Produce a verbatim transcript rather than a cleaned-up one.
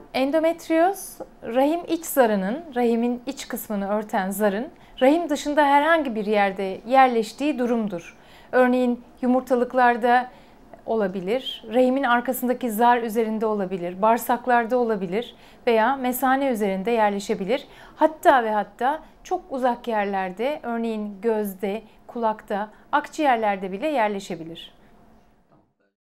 Endometrioz, rahim iç zarının, rahimin iç kısmını örten zarın rahim dışında herhangi bir yerde yerleştiği durumdur. Örneğin yumurtalıklarda olabilir, rahimin arkasındaki zar üzerinde olabilir, bağırsaklarda olabilir veya mesane üzerinde yerleşebilir. Hatta ve hatta çok uzak yerlerde, örneğin gözde, kulakta, akciğerlerde bile yerleşebilir.